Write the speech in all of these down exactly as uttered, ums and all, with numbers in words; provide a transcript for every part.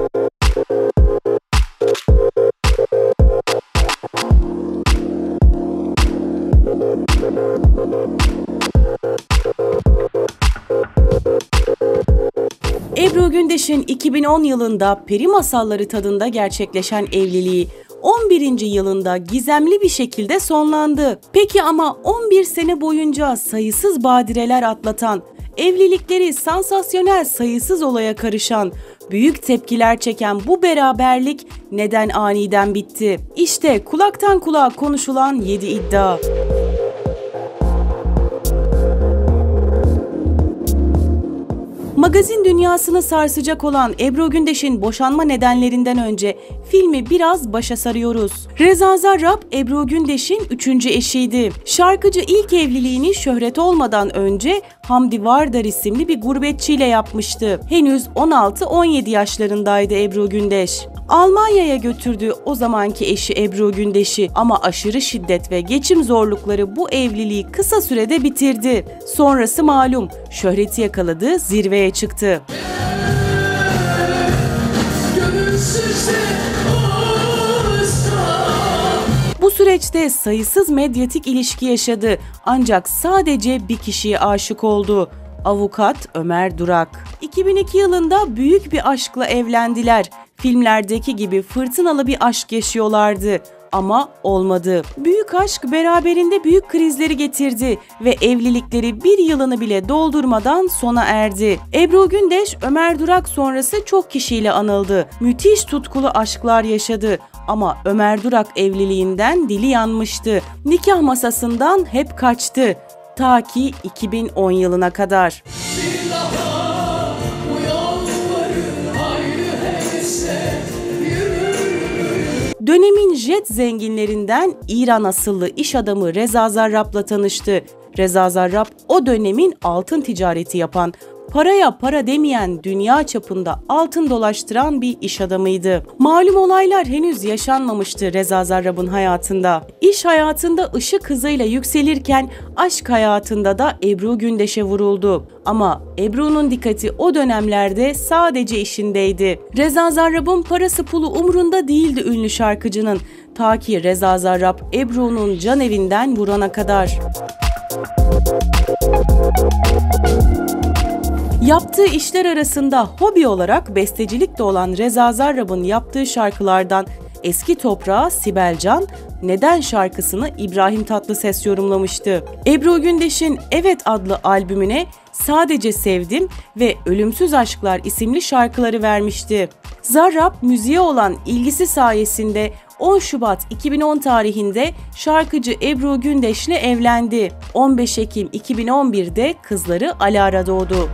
Ebru Gündeş'in iki bin on yılında peri masalları tadında gerçekleşen evliliği on birinci yılında gizemli bir şekilde sonlandı. Peki ama on bir sene boyunca sayısız badireler atlatan, evlilikleri sansasyonel sayısız olaya karışan, büyük tepkiler çeken bu beraberlik neden aniden bitti? İşte kulaktan kulağa konuşulan yedi iddia. Magazin dünyasını sarsacak olan Ebru Gündeş'in boşanma nedenlerinden önce filmi biraz başa sarıyoruz. Reza Zarrab, Ebru Gündeş'in üçüncü eşiydi. Şarkıcı ilk evliliğini şöhret olmadan önce Hamdi Vardar isimli bir gurbetçiyle yapmıştı. Henüz on altı on yedi yaşlarındaydı Ebru Gündeş. Almanya'ya götürdü o zamanki eşi Ebru Gündeş'i ama aşırı şiddet ve geçim zorlukları bu evliliği kısa sürede bitirdi. Sonrası malum, şöhreti yakaladı, zirveye çıktı. Bu süreçte sayısız medyatik ilişki yaşadı ancak sadece bir kişiye aşık oldu. Avukat Ömer Durak. iki bin iki yılında büyük bir aşkla evlendiler. Filmlerdeki gibi fırtınalı bir aşk yaşıyorlardı ama olmadı. Büyük aşk beraberinde büyük krizleri getirdi ve evlilikleri bir yılını bile doldurmadan sona erdi. Ebru Gündeş, Ömer Durak sonrası çok kişiyle anıldı. Müthiş tutkulu aşklar yaşadı ama Ömer Durak evliliğinden dili yanmıştı. Nikah masasından hep kaçtı. Ta ki iki bin on yılına kadar. Dönemin jet zenginlerinden İran asıllı iş adamı Reza Zarrab'la tanıştı. Reza Zarrab o dönemin altın ticareti yapan, paraya para demeyen, dünya çapında altın dolaştıran bir iş adamıydı. Malum olaylar henüz yaşanmamıştı Reza Zarrab'ın hayatında. İş hayatında ışık hızıyla yükselirken aşk hayatında da Ebru Gündeş'e vuruldu. Ama Ebru'nun dikkati o dönemlerde sadece işindeydi. Reza Zarrab'ın parası pulu umrunda değildi ünlü şarkıcının. Ta ki Reza Zarrab Ebru'nun can evinden vurana kadar. Yaptığı işler arasında hobi olarak bestecilik de olan Reza Zarrab'ın yaptığı şarkılardan Eski Toprağa Sibel Can, Neden şarkısını İbrahim Tatlıses yorumlamıştı. Ebru Gündeş'in Evet adlı albümüne Sadece Sevdim ve Ölümsüz Aşklar isimli şarkıları vermişti. Zarrab müziğe olan ilgisi sayesinde on Şubat iki bin on tarihinde şarkıcı Ebru Gündeş'le evlendi. on beş Ekim iki bin on birde kızları Alara doğdu.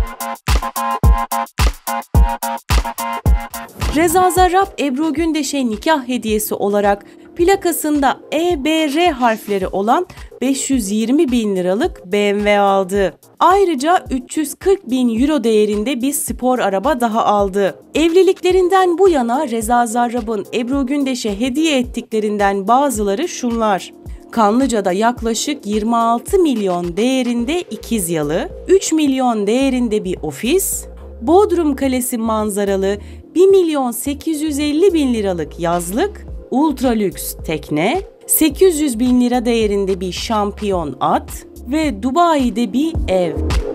Reza Zarrab, Ebru Gündeş'e nikah hediyesi olarak plakasında E B R harfleri olan beş yüz yirmi bin liralık B M W aldı. Ayrıca üç yüz kırk bin euro değerinde bir spor araba daha aldı. Evliliklerinden bu yana Reza Zarrab'ın Ebru Gündeş'e hediye ettiklerinden bazıları şunlar: Kanlıca'da yaklaşık yirmi altı milyon değerinde ikiz yalı, üç milyon değerinde bir ofis, Bodrum Kalesi manzaralı bir milyon sekiz yüz elli bin liralık yazlık, ultra lüks tekne, sekiz yüz bin lira değerinde bir şampiyon at ve Dubai'de bir ev.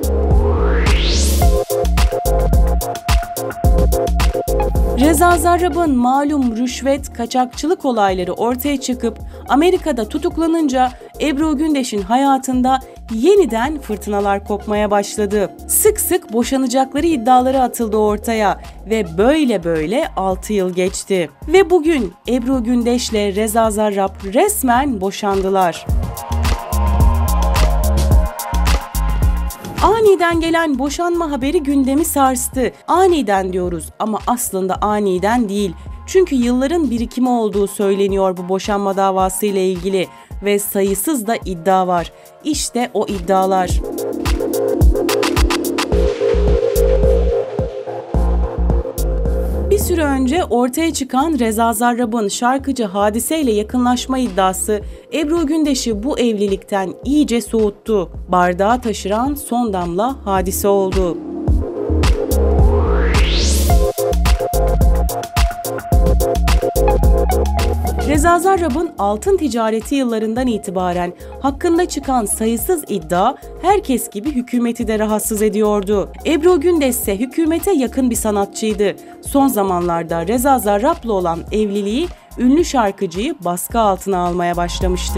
Reza Zarrab'ın malum rüşvet, kaçakçılık olayları ortaya çıkıp Amerika'da tutuklanınca Ebru Gündeş'in hayatında yeniden fırtınalar kopmaya başladı. Sık sık boşanacakları iddiaları atıldı ortaya ve böyle böyle altı yıl geçti. Ve bugün Ebru Gündeş'le Reza Zarrab resmen boşandılar. Aniden gelen boşanma haberi gündemi sarstı. Aniden diyoruz ama aslında aniden değil. Çünkü yılların birikimi olduğu söyleniyor bu boşanma davası ile ilgili ve sayısız da iddia var. İşte o iddialar. Bir süre önce ortaya çıkan Reza Zarrab'ın şarkıcı Hadise ile yakınlaşma iddiası Ebru Gündeş'i bu evlilikten iyice soğuttu. Bardağı taşıran son damla Hadise oldu. Reza Zarrab'ın altın ticareti yıllarından itibaren hakkında çıkan sayısız iddia herkes gibi hükümeti de rahatsız ediyordu. Ebru Gündeş ise hükümete yakın bir sanatçıydı. Son zamanlarda Reza Zarrab'la olan evliliği ünlü şarkıcıyı baskı altına almaya başlamıştı.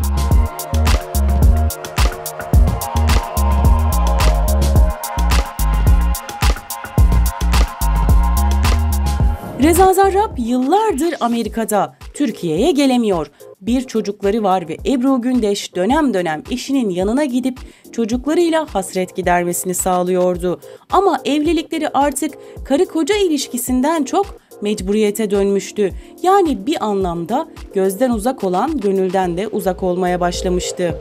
Reza Zarrab yıllardır Amerika'da, Türkiye'ye gelemiyor. Bir çocukları var ve Ebru Gündeş dönem dönem eşinin yanına gidip çocuklarıyla hasret gidermesini sağlıyordu. Ama evlilikleri artık karı koca ilişkisinden çok mecburiyete dönmüştü. Yani bir anlamda gözden uzak olan gönülden de uzak olmaya başlamıştı.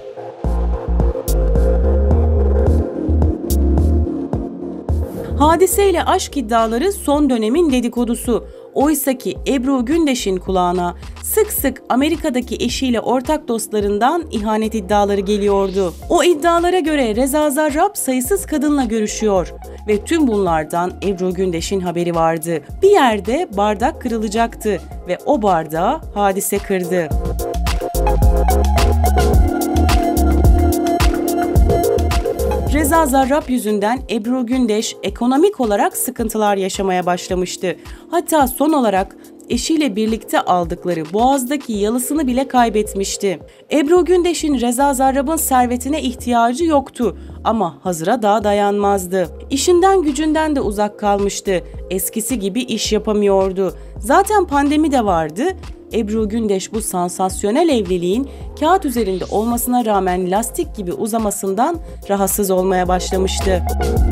Hadiseyle aşk iddiaları son dönemin dedikodusu. Oysaki Ebru Gündeş'in kulağına sık sık Amerika'daki eşiyle ortak dostlarından ihanet iddiaları geliyordu. O iddialara göre Reza Zarrab sayısız kadınla görüşüyor ve tüm bunlardan Ebru Gündeş'in haberi vardı. Bir yerde bardak kırılacaktı ve o bardağı hadise kırdı. Reza Zarrab yüzünden Ebru Gündeş ekonomik olarak sıkıntılar yaşamaya başlamıştı. Hatta son olarak eşiyle birlikte aldıkları Boğaz'daki yalısını bile kaybetmişti. Ebru Gündeş'in Reza Zarrab'ın servetine ihtiyacı yoktu ama hazıra daha dayanmazdı. İşinden gücünden de uzak kalmıştı. Eskisi gibi iş yapamıyordu. Zaten pandemi de vardı. Ebru Gündeş bu sansasyonel evliliğin kağıt üzerinde olmasına rağmen lastik gibi uzamasından rahatsız olmaya başlamıştı.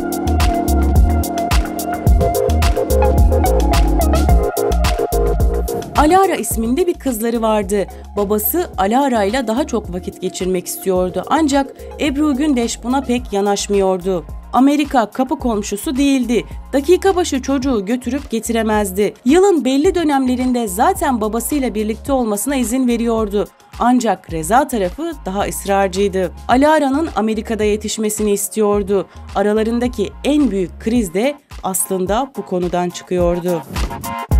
Alara isminde bir kızları vardı. Babası Alara ile daha çok vakit geçirmek istiyordu. Ancak Ebru Gündeş buna pek yanaşmıyordu. Amerika kapı komşusu değildi. Dakika başı çocuğu götürüp getiremezdi. Yılın belli dönemlerinde zaten babasıyla birlikte olmasına izin veriyordu. Ancak Reza tarafı daha ısrarcıydı. Alara'nın Amerika'da yetişmesini istiyordu. Aralarındaki en büyük kriz de aslında bu konudan çıkıyordu.